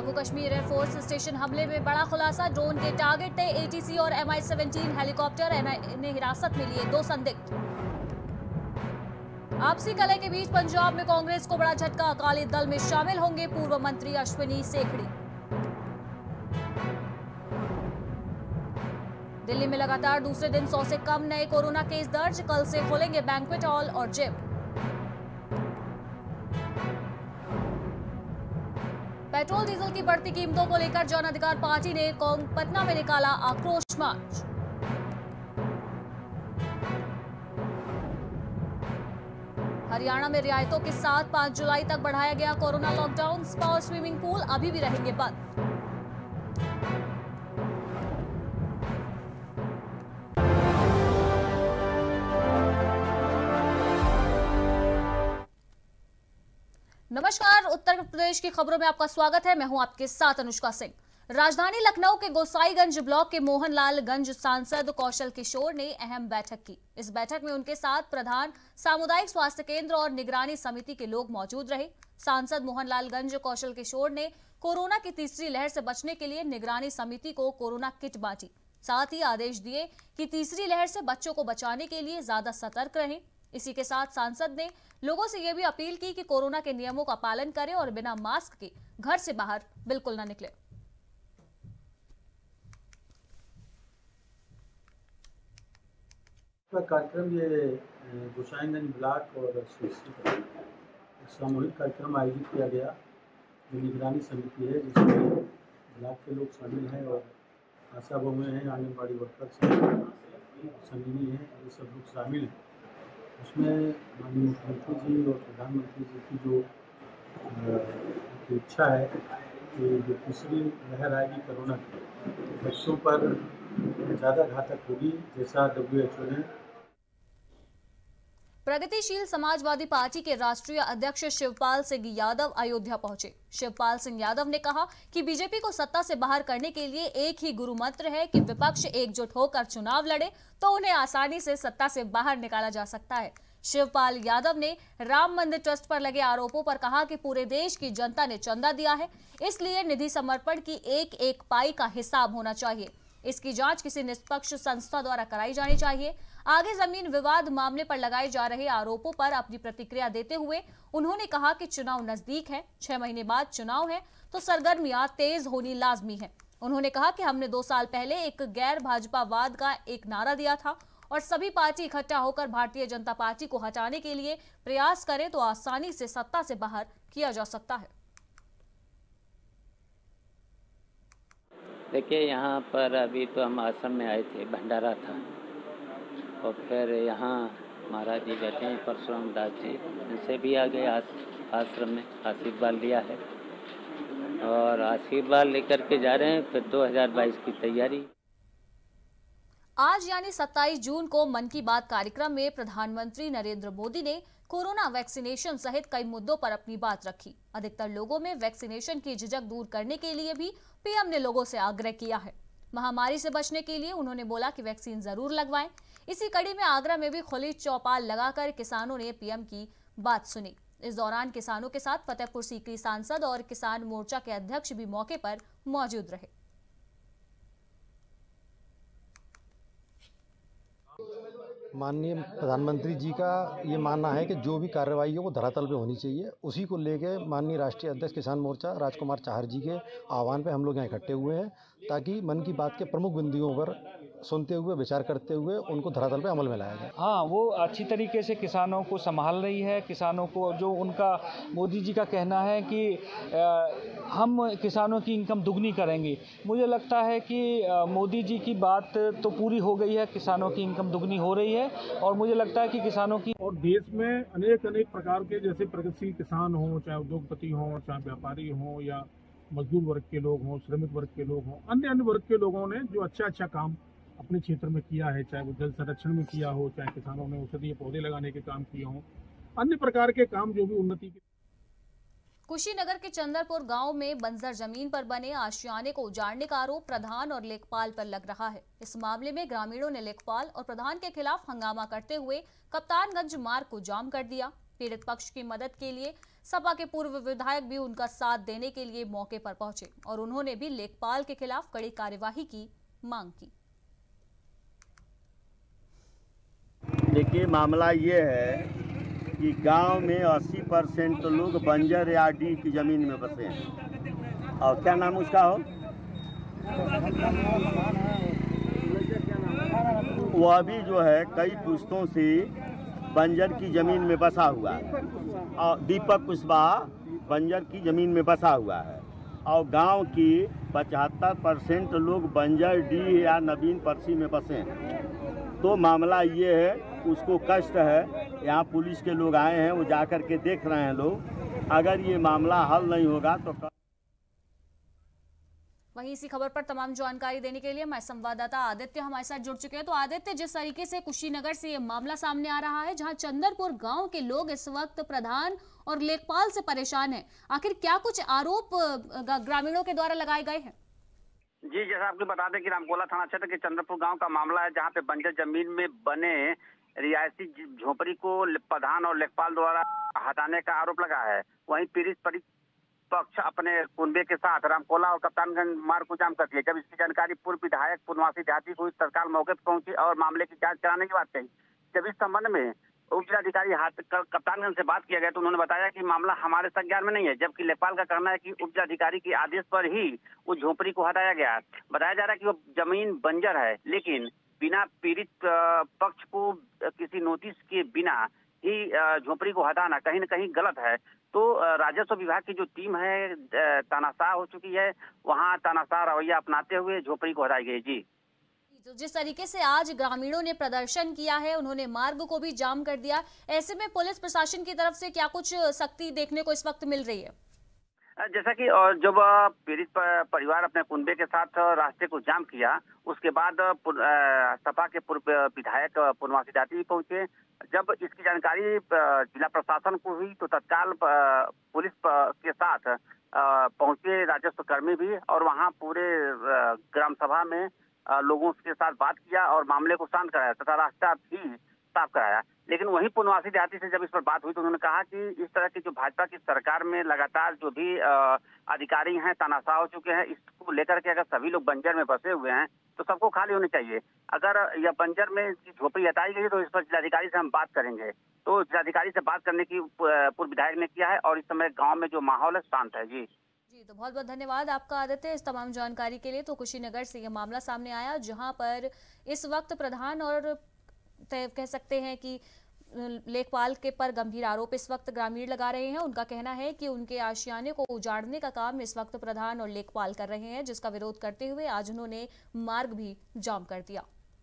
Jammu Kashmir air force station हमले में बड़ा खुलासा। ड्रोन के टारगेट थे ATC और MI-17 हेलीकॉप्टर। NIA ने हिरासत में लिए 2 संदिग्ध। आपसी कलह के बीच पंजाब में कांग्रेस को बड़ा झटका। अकाली दल में शामिल होंगे पूर्व मंत्री अश्विनी सेखड़ी। दिल्ली में लगातार दूसरे दिन 100 से कम नए कोरोना केस दर्ज। कल से खुलेंगे बैंक्वेट हॉल और जिम। पेट्रोल डीजल की बढ़ती कीमतों को लेकर जन अधिकार पार्टी ने पटना में निकाला आक्रोश मार्च। हरियाणा में रियायतों के साथ 5 जुलाई तक बढ़ाया गया कोरोना लॉकडाउन। स्पा और स्विमिंग पूल अभी भी रहेंगे बंद। नमस्कार, उत्तर प्रदेश की खबरों में आपका स्वागत है। मैं हूं आपके साथ अनुष्का सिंह। राजधानी लखनऊ के गोसाईगंज ब्लॉक के मोहनलालगंज सांसद कौशल किशोर ने अहम बैठक की। इस बैठक में उनके साथ प्रधान सामुदायिक स्वास्थ्य केंद्र और निगरानी समिति के लोग मौजूद रहे। सांसद मोहनलालगंज कौशल किशोर ने कोरोना की तीसरी लहर से बचने के लिए निगरानी समिति को कोरोना किट बांटी। साथ ही आदेश दिए कि तीसरी लहर से बच्चों को बचाने के लिए ज्यादा सतर्क रहें। इसी के साथ सांसद ने लोगों से यह भी अपील की कि कोरोना के नियमों का पालन करें और बिना मास्क के घर से बाहर बिल्कुल न निकले। कार्यक्रम ये गोसाईगंज ब्लॉक और सामूहिक कार्यक्रम आयोजित किया गया। जो निगरानी समिति है जिसमें ब्लॉक के लोग शामिल हैं और आशा बहुएं हैं, आंगनबाड़ी वर्कर्स हैं, संगिनी हैं, ये सब लोग शामिल हैं। उसमें माननीय मुख्यमंत्री जी और प्रधानमंत्री जी की जो इच्छा है कि जो तीसरी लहर आएगी कोरोना की, बच्चों पर ज़्यादा घातक होगी, जैसा WHO ने। प्रगतिशील समाजवादी पार्टी के राष्ट्रीय अध्यक्ष शिवपाल सिंह यादव अयोध्या पहुंचे। शिवपाल सिंह यादव ने कहा कि बीजेपी को सत्ता से बाहर करने के लिए एक ही गुरु मंत्र है कि विपक्ष एकजुट होकर चुनाव लड़े तो उन्हें आसानी से सत्ता से बाहर निकाला जा सकता है। शिवपाल यादव ने राम मंदिर ट्रस्ट पर लगे आरोपों पर कहा कि पूरे देश की जनता ने चंदा दिया है, इसलिए निधि समर्पण की एक एक पाई का हिसाब होना चाहिए। इसकी जांच किसी निष्पक्ष संस्था द्वारा कराई जानी चाहिए। आगे जमीन विवाद मामले पर लगाए जा रहे आरोपों पर अपनी प्रतिक्रिया देते हुए उन्होंने कहा कि चुनाव नजदीक है, 6 महीने बाद चुनाव है तो सरगर्मियां तेज होनी लाजमी है। उन्होंने कहा कि हमने 2 साल पहले एक गैर भाजपावाद का एक नारा दिया था और सभी पार्टी इकट्ठा होकर भारतीय जनता पार्टी को हटाने के लिए प्रयास करें तो आसानी से सत्ता से बाहर किया जा सकता है। देखिए, यहाँ पर अभी तो हम आश्रम में आए थे, भंडारा था, और फिर यहाँ महाराज जी बैठे हैं परशुराम दास जी, उनसे भी आ गए आश्रम में, आशीर्वाद लिया है और आशीर्वाद लेकर के जा रहे हैं। फिर 2022 की तैयारी। आज यानी 27 जून को मन की बात कार्यक्रम में प्रधानमंत्री नरेंद्र मोदी ने कोरोना वैक्सीनेशन सहित कई मुद्दों पर अपनी बात रखी। अधिकतर लोगों में वैक्सीनेशन की झिझक दूर करने के लिए भी पीएम ने लोगों से आग्रह किया है। महामारी से बचने के लिए उन्होंने बोला कि वैक्सीन जरूर लगवाएं। इसी कड़ी में आगरा में भी खुली चौपाल लगाकर किसानों ने पीएम की बात सुनी। इस दौरान किसानों के साथ फतेहपुर सीकरी सांसद और किसान मोर्चा के अध्यक्ष भी मौके पर मौजूद रहे। माननीय प्रधानमंत्री जी का ये मानना है कि जो भी कार्रवाई है वो धरातल पे होनी चाहिए। उसी को लेके माननीय राष्ट्रीय अध्यक्ष किसान मोर्चा राजकुमार चाहर जी के आह्वान पे हम लोग यहाँ इकट्ठे हुए हैं ताकि मन की बात के प्रमुख बिंदुओं पर सुनते हुए विचार करते हुए उनको धरातल पे अमल में लाया जाए। हाँ, वो अच्छी तरीके से किसानों को संभाल रही है। किसानों को जो उनका मोदी जी का कहना है कि हम किसानों की इनकम दुगनी करेंगे, मुझे लगता है कि मोदी जी की बात तो पूरी हो गई है। किसानों की इनकम दुगनी हो रही है और मुझे लगता है कि किसानों की और देश में अनेक प्रकार के जैसे प्रगतिशील किसान हों, चाहे उद्योगपति हों, चाहे व्यापारी हों, या मजदूर वर्ग के लोग हों, श्रमिक वर्ग के लोग हों, अन्य वर्ग के लोगों ने जो अच्छा काम अपने क्षेत्र में किया है, चाहे वो जल संरक्षण में किया हो, चाहे किसानों ने औषधीय पौधे लगाने के काम किए हों, अन्य प्रकार के काम जो भी उन्नति के। कुशीनगर के चंदरपुर गांव में बंजर जमीन पर बने आशियाने को उजाड़ने का आरोप प्रधान और लेखपाल पर लग रहा है। इस मामले में ग्रामीणों ने लेखपाल और प्रधान के खिलाफ हंगामा करते हुए कप्तानगंज मार्ग को जाम कर दिया। पीड़ित पक्ष की मदद के लिए सपा के पूर्व विधायक भी उनका साथ देने के लिए मौके पर पहुंचे और उन्होंने भी लेखपाल के खिलाफ कड़ी कार्यवाही की मांग की। देखिए, मामला ये है कि गांव में 80% लोग बंजर या डी की जमीन में बसे हैं। और क्या नाम उसका हो, वह भी जो है कई पुश्तों से बंजर की ज़मीन में बसा हुआ है और दीपक कुशवाहा बंजर की ज़मीन में बसा हुआ है और गांव की 75% लोग बंजर डी या नवीन परसी में बसे हैं। तो मामला ये है, उसको कष्ट है, यहाँ पुलिस के लोग आए हैं, वो जाकर के देख रहे हैं लोग। अगर ये मामला हल नहीं होगा तो वहीं इसी खबर पर तमाम जानकारी देने के लिए हमारे संवाददाता आदित्य हमारे साथ जुड़ चुके हैं। तो आदित्य, जिस तरीके से कुशीनगर से ये मामला सामने आ रहा है, जहां चंदरपुर गांव के लोग इस वक्त प्रधान और लेखपाल से परेशान हैं, आखिर क्या कुछ आरोप ग्रामीणों के द्वारा लगाए गए हैं? जी, जैसा आपको बता दें कि रामकोला थाना क्षेत्र के चंद्रपुर गांव का मामला है, जहां पे बंजर जमीन में बने रियायती झोपड़ी को प्रधान और लेखपाल द्वारा हटाने का आरोप लगा है। वहीं पीड़ित पक्ष अपने कुंबे के साथ रामकोला और कप्तानगंज मार्ग को जाम कर दिया। जब इसकी जानकारी पूर्व विधायक पूर्णवासी देहाती को तत्काल मौके पर पहुंची और मामले की जांच कराने की बात कही। जब इस संबंध में उप जिलाधिकारी कप्तानगंज से बात किया गया तो उन्होंने बताया कि मामला हमारे संज्ञान में नहीं है, जबकि लेखपाल का कहना है कि उप जिलाधिकारी के आदेश पर ही उस झोपड़ी को हटाया गया। बताया जा रहा है कि वो जमीन बंजर है, लेकिन बिना पीड़ित पक्ष को किसी नोटिस के बिना ही झोपड़ी को हटाना कहीं न कहीं गलत है। तो राजस्व विभाग की जो टीम है तानाशाह हो चुकी है, वहां तानाशाह रवैया अपनाते हुए झोपड़ी को हटाई गई। जी, तो जिस तरीके से आज ग्रामीणों ने प्रदर्शन किया है, उन्होंने मार्ग को भी जाम कर दिया, ऐसे में पुलिस प्रशासन की तरफ से क्या कुछ सख्ती देखने को इस वक्त मिल रही है? जैसा कि जब पीड़ित परिवार अपने कुंबे के साथ रास्ते को जाम किया, उसके बाद सपा के पूर्व विधायक पूर्णवासी देहाती पहुंचे। जब इसकी जानकारी जिला प्रशासन को हुई तो तत्काल पुलिस के साथ पहुंचे राजस्व कर्मी भी और वहां पूरे ग्राम सभा में लोगों के साथ बात किया और मामले को शांत कराया तथा रास्ता भी साफ कराया। लेकिन वही पूर्णवासी देहाती से जब इस पर बात हुई तो उन्होंने कहा कि इस तरह की जो भाजपा की सरकार में लगातार जो भी अधिकारी हैं तानाशाह हो चुके हैं, इसको लेकर के अगर सभी लोग बंजर में बसे हुए हैं तो सबको खाली होनी चाहिए। अगर यह बंजर में झोपड़ी हटाई गई तो इस पर जिलाधिकारी से हम बात करेंगे। तो जिलाधिकारी से बात करने की पूर्व विधायक ने किया है और इस समय गाँव में जो माहौल है शांत है। जी, तो बहुत बहुत धन्यवाद आपका आदित्य इस तमाम जानकारी के लिए। तो कुशीनगर से यह मामला सामने आया, जहां पर इस वक्त प्रधान और कह सकते हैं कि लेखपाल के पर गंभीर आरोप इस वक्त ग्रामीण लगा रहे हैं। उनका कहना है कि उनके आशियाने को उजाड़ने का काम इस वक्त प्रधान और लेखपाल कर रहे हैं, जिसका विरोध करते हुए आज उन्होंने मार्ग भी जाम कर दिया।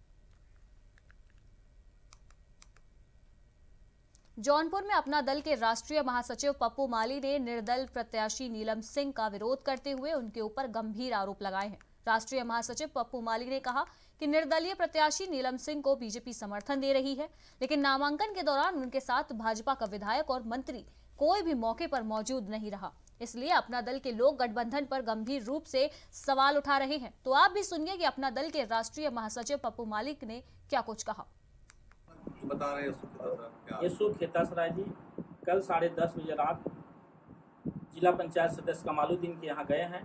जौनपुर में अपना दल के राष्ट्रीय महासचिव पप्पू माली ने निर्दल प्रत्याशी नीलम सिंह का विरोध करते हुए उनके ऊपर गंभीर आरोप लगाए हैं। राष्ट्रीय महासचिव पप्पू माली ने कहा कि निर्दलीय प्रत्याशी नीलम सिंह को बीजेपी समर्थन दे रही है, लेकिन नामांकन के दौरान उनके साथ भाजपा का विधायक और मंत्री कोई भी मौके पर मौजूद नहीं रहा, इसलिए अपना दल के लोग गठबंधन पर गंभीर रूप से सवाल उठा रहे हैं। तो आप भी सुनिए कि अपना दल के राष्ट्रीय महासचिव पप्पू मालिक ने क्या कुछ कहा। बता रहे हैं यशु खेतासराय जी कल 10:30 बजे रात जिला पंचायत सदस्य कमालुद्दीन के यहाँ गए हैं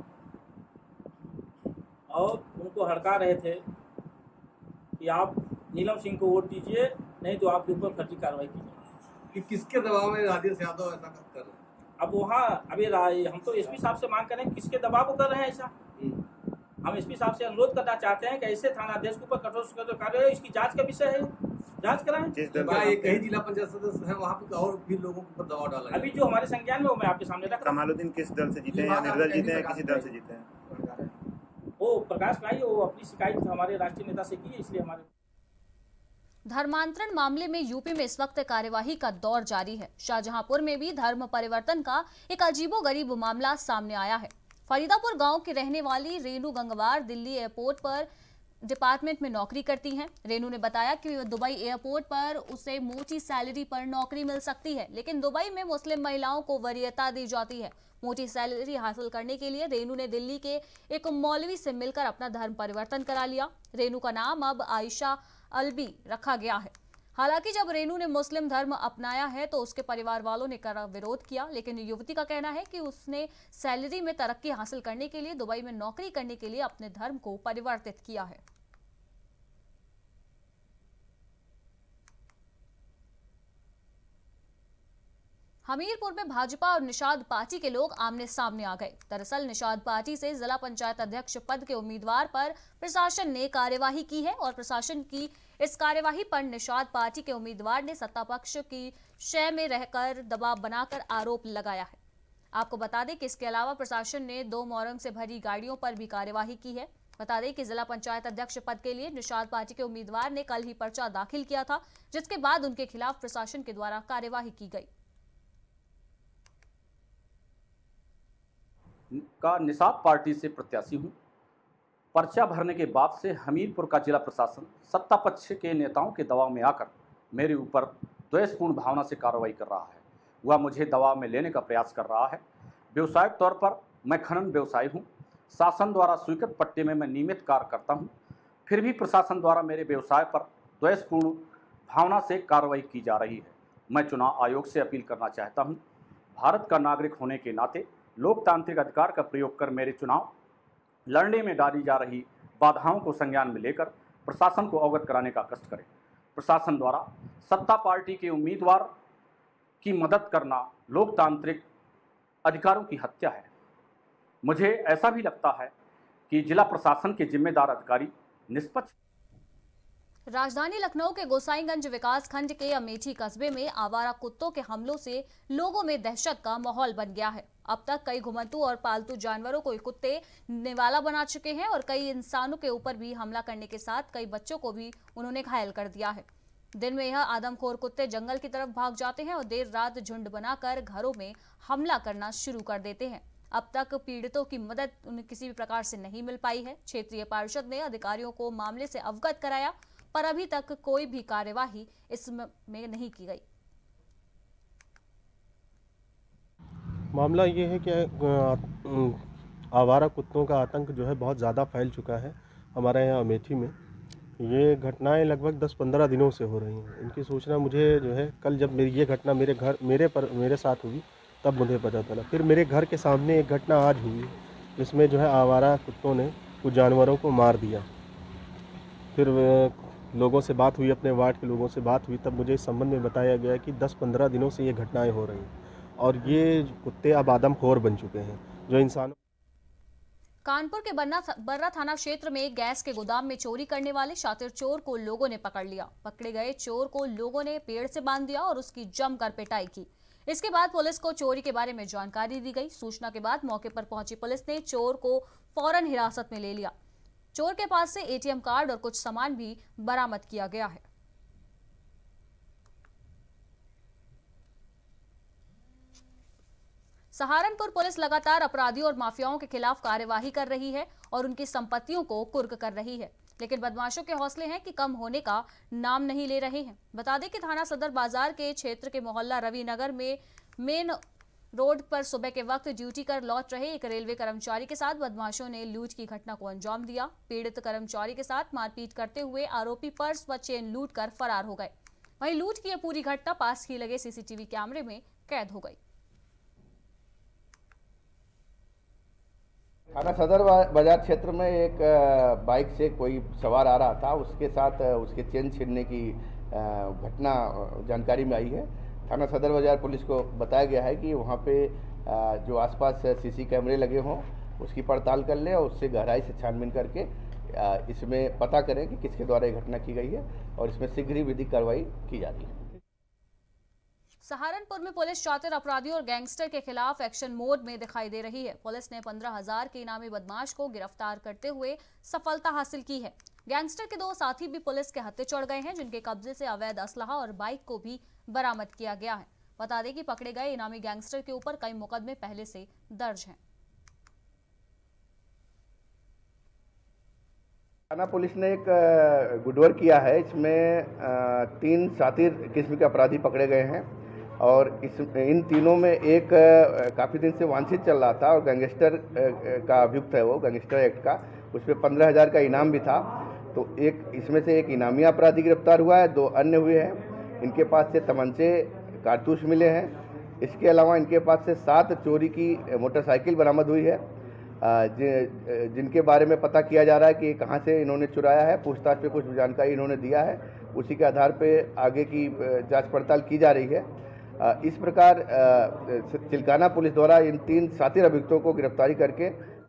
और उनको हड़का रहे थे कि आप नीलम सिंह को वोट दीजिए, नहीं तो आपके ऊपर फर्जी कार्रवाई की जाएगी। कि किसके दबाव में राजेश यादव ऐसा कर रहे हैं? अब वहाँ अभी हम तो एसपी साहब से मांग करें किसके दबाव को कर रहे हैं ऐसा। हम एसपी साहब से अनुरोध करना चाहते हैं कि ऐसे थानाध्यक्ष के ऊपर कठोर से कठोर कार्रवाई, इसकी जांच का विषय है, जांच कराएं। कई जिला पंचायत सदस्य है वहाँ पे और भी लोगों के ऊपर दबाव डाला। अभी जो हमारे संज्ञान में वो मैं आपके सामने रख। कमालुद्दीन किस दल से जीते हैं या निर्दल जीते हैं, किसी दल से जीते हैं? वो प्रकाश भाई वो अपनी शिकायत हमारे राष्ट्रीय नेता से की है, इसलिए हमारे। धर्मांतरण मामले में यूपी में इस वक्त कार्यवाही का दौर जारी है। शाहजहांपुर में भी धर्म परिवर्तन का एक अजीबोगरीब मामला सामने आया है। फरीदापुर गांव की रहने वाली रेनू गंगवार दिल्ली एयरपोर्ट पर डिपार्टमेंट में नौकरी करती हैं। रेनू ने बताया कि दुबई एयरपोर्ट पर उसे मोटी सैलरी पर नौकरी मिल सकती है, लेकिन दुबई में मुस्लिम महिलाओं को वरीयता दी जाती है। मोटी सैलरी हासिल करने के लिए रेनू ने दिल्ली के एक मौलवी से मिलकर अपना धर्म परिवर्तन करा लिया। रेनू का नाम अब आयशा अलबी रखा गया है। हालांकि जब रेनू ने मुस्लिम धर्म अपनाया है तो उसके परिवार वालों ने कड़ा विरोध किया, लेकिन युवती का कहना है कि उसने सैलरी में तरक्की हासिल करने के लिए दुबई में नौकरी करने के लिए अपने धर्म को परिवर्तित किया है। हमीरपुर में भाजपा और निषाद पार्टी के लोग आमने सामने आ गए। दरअसल निषाद पार्टी से जिला पंचायत अध्यक्ष पद के उम्मीदवार पर प्रशासन ने कार्यवाही की है और प्रशासन की इस कार्यवाही पर निषाद पार्टी के उम्मीदवार ने सत्ता पक्ष की शय में रहकर दबाव बनाकर आरोप लगाया है। आपको बता दें कि इसके अलावा प्रशासन ने 2 मोरंग से भरी गाड़ियों पर भी कार्यवाही की है। बता दें कि जिला पंचायत अध्यक्ष पद के लिए निषाद पार्टी के उम्मीदवार ने कल ही पर्चा दाखिल किया था, जिसके बाद उनके खिलाफ प्रशासन के द्वारा कार्यवाही की गई। का निषाद पार्टी से प्रत्याशी हूं। पर्चा भरने के बाद से हमीरपुर का जिला प्रशासन सत्ता पक्ष के नेताओं के दबाव में आकर मेरे ऊपर द्वेषपूर्ण भावना से कार्रवाई कर रहा है। वह मुझे दबाव में लेने का प्रयास कर रहा है। व्यावसायिक तौर पर मैं खनन व्यवसायी हूं। शासन द्वारा स्वीकृत पट्टे में मैं नियमित कार्य करता हूं। फिर भी प्रशासन द्वारा मेरे व्यवसाय पर द्वेषपूर्ण भावना से कार्रवाई की जा रही है। मैं चुनाव आयोग से अपील करना चाहता हूं, भारत का नागरिक होने के नाते लोकतांत्रिक अधिकार का प्रयोग कर मेरे चुनाव लड़ने में डाली जा रही बाधाओं को संज्ञान में लेकर प्रशासन को अवगत कराने का कष्ट करें। प्रशासन द्वारा सत्ता पार्टी के उम्मीदवार की मदद करना लोकतांत्रिक अधिकारों की हत्या है। मुझे ऐसा भी लगता है कि जिला प्रशासन के जिम्मेदार अधिकारी निष्पक्ष। राजधानी लखनऊ के गोसाईगंज विकास खंड के अमेठी कस्बे में आवारा कुत्तों के हमलों से लोगों में दहशत का माहौल बन गया है। अब तक कई घुमंतू और पालतू जानवरों को कुत्ते निवाला बना चुके हैं और कई इंसानों के ऊपर भी हमला करने के साथ कई बच्चों को भी उन्होंने घायल कर दिया है। दिन में यह आदमखोर कुत्ते जंगल की तरफ भाग जाते हैं और देर रात झुंड बनाकर घरों में हमला करना शुरू कर देते हैं। अब तक पीड़ितों की मदद उन्हें किसी भी प्रकार से नहीं मिल पाई है। क्षेत्रीय पार्षद ने अधिकारियों को मामले से अवगत कराया, पर अभी तक कोई भी कार्यवाही इसमें नहीं की गई। मामला ये है कि आवारा कुत्तों का आतंक जो है बहुत ज़्यादा फैल चुका है हमारे यहाँ अमेठी में। ये घटनाएं लगभग 10-15 दिनों से हो रही हैं। इनकी सूचना मुझे जो है कल जब ये घटना मेरे साथ हुई तब मुझे पता चला। फिर मेरे घर के सामने एक घटना आज हुई जिसमें जो है आवारा कुत्तों ने कुछ जानवरों को मार दिया। फिर लोगों से बात हुई, अपने वार्ड के लोगों से बात हुई, तब मुझे इस संबंध में बताया गया कि 10-15 दिनों से ये घटनाएं हो रही हैं और ये कुत्ते अब आदमखोर बन चुके हैं जो इंसानों। कानपुर के बर्रा थाना क्षेत्र में गैस के गोदाम में चोरी करने वाले शातिर चोर को लोगों ने पकड़ लिया। पकड़े गए चोर को लोगों ने पेड़ से बांध दिया और उसकी जमकर पिटाई की। इसके बाद पुलिस को चोरी के बारे में जानकारी दी गई। सूचना के बाद मौके पर पहुंची पुलिस ने चोर को फौरन हिरासत में ले लिया। चोर के पास से एटीएम कार्ड और कुछ सामान भी बरामद किया गया है। सहारनपुर पुलिस लगातार अपराधियों और माफियाओं के खिलाफ कार्यवाही कर रही है और उनकी संपत्तियों को कुर्क कर रही है, लेकिन बदमाशों के हौसले हैं कि कम होने का नाम नहीं ले रहे हैं। बता दें कि थाना सदर बाजार के क्षेत्र के मोहल्ला रविनगर में मेन रोड पर सुबह के वक्त ड्यूटी कर लौट रहे एक रेलवे कर्मचारी के साथ बदमाशों ने लूट की घटना को अंजाम दिया। पीड़ित कर्मचारी के साथ मारपीट करते हुए आरोपी पर्स व चेन लूट कर फरार हो गए। वहीं लूट की यह पूरी घटना पास ही लगे सीसीटीवी कैमरे में कैद हो गई। थाना सदर बाजार क्षेत्र में एक बाइक से कोई सवार आ रहा था, उसके साथ उसके चेन छीनने की घटना जानकारी में आई है। थाना सदर बाजार पुलिस को बताया गया है कि वहाँ पे जो आसपास सीसी कैमरे लगे हों उसकी पड़ताल कर ले और उससे गहराई से छानबीन करके इसमें पता करें कि किसके द्वारा ये घटना की गई है और इसमें शीघ्र ही विधिक कार्रवाई की जा रही है। सहारनपुर में पुलिस शातिर अपराधियों और गैंगस्टर के खिलाफ एक्शन मोड में दिखाई दे रही है। पुलिस ने 15,000 के इनामी बदमाश को गिरफ्तार करते हुए सफलता हासिल की है। गैंगस्टर के 2 साथी भी पुलिस के हत्थे चढ़ गए हैं, जिनके कब्जे से अवैध असलहा और बाइक को भी बरामद किया गया है। बता दें कि पकड़े गए इनामी गैंगस्टर के ऊपर कई मुकदमे पहले से दर्ज हैं। थाना पुलिस ने एक गुडवर्क किया है। इसमें 3 शातिर किस्म के अपराधी पकड़े गए हैं और इन तीनों में एक काफ़ी दिन से वांछित चल रहा था और गैंगस्टर का अभियुक्त है, वो गैंगस्टर एक्ट का, उस पर 15,000 का इनाम भी था। तो एक इसमें से एक इनामी अपराधी गिरफ्तार हुआ है, 2 अन्य हुए हैं। इनके पास से तमंचे, कारतूस मिले हैं। इसके अलावा इनके पास से 7 चोरी की मोटरसाइकिल बरामद हुई है, जिनके बारे में पता किया जा रहा है कि कहां से इन्होंने चुराया है। पूछताछ पे कुछ जानकारी इन्होंने दिया है, उसी के आधार पे आगे की जांच पड़ताल की जा रही है। इस प्रकार चिल्काना पुलिस द्वारा इन 3 शातिर अभियुक्तों को गिरफ्तारी करके।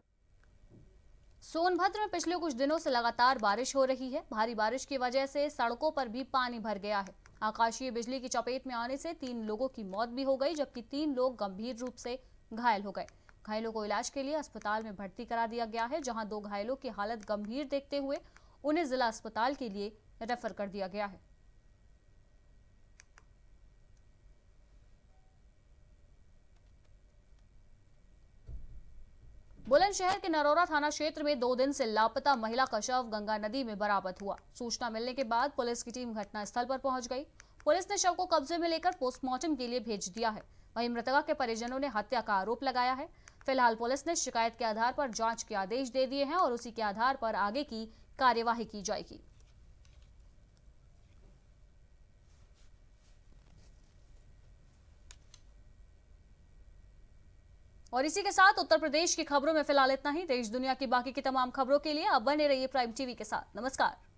सोनभद्र में पिछले कुछ दिनों से लगातार बारिश हो रही है। भारी बारिश की वजह से सड़कों पर भी पानी भर गया है। आकाशीय बिजली की चपेट में आने से 3 लोगों की मौत भी हो गई, जबकि 3 लोग गंभीर रूप से घायल हो गए। घायलों को इलाज के लिए अस्पताल में भर्ती करा दिया गया है, जहां 2 घायलों की हालत गंभीर देखते हुए उन्हें जिला अस्पताल के लिए रेफर कर दिया गया है। बुलंदशहर के नरोरा थाना क्षेत्र में 2 दिन से लापता महिला का शव गंगा नदी में बरामद हुआ। सूचना मिलने के बाद पुलिस की टीम घटनास्थल पर पहुंच गई। पुलिस ने शव को कब्जे में लेकर पोस्टमार्टम के लिए भेज दिया है। वहीं मृतका के परिजनों ने हत्या का आरोप लगाया है। फिलहाल पुलिस ने शिकायत के आधार पर जांच के आदेश दे दिए हैं और उसी के आधार पर आगे की कार्यवाही की जाएगी। और इसी के साथ उत्तर प्रदेश की खबरों में फिलहाल इतना ही। देश दुनिया की बाकी की तमाम खबरों के लिए अब बने रहिए प्राइम टीवी के साथ। नमस्कार।